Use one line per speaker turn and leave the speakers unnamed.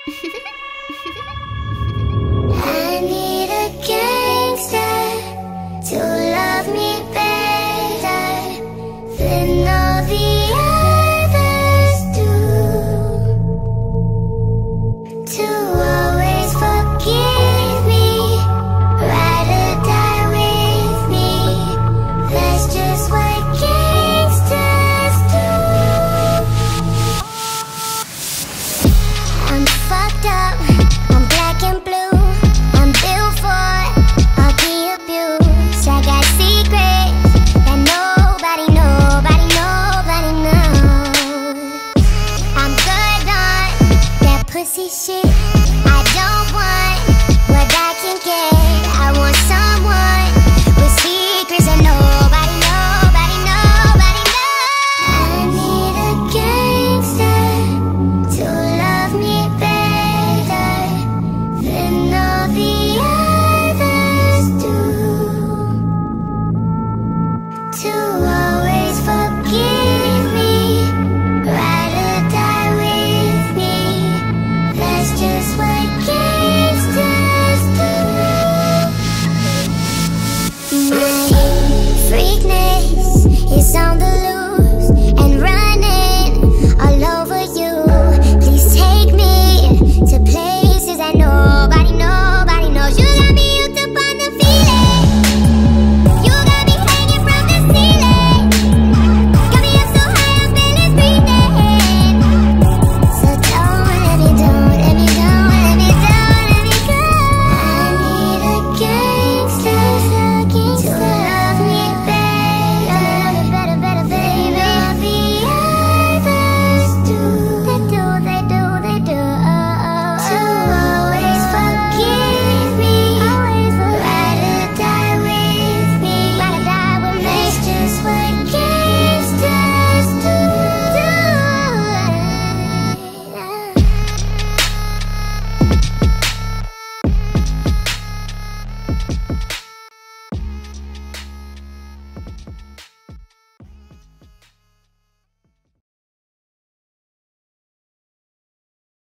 I need a gangster to love me better than all the others do, to always forgive me, ride or die with me. That's just what gangsters do. I'm fucked up, I'm black and blue, I'm built for all the abuse. I got secrets that nobody knows. I'm good on that pussy shit. I don't want what I can get. I want someone with secrets that nobody knows. I need a gangster to love me better than all the others do, to always forgive me, ride or die with me. That's just what gangsters do. My freakness is on the loose and running all over you. Please take me to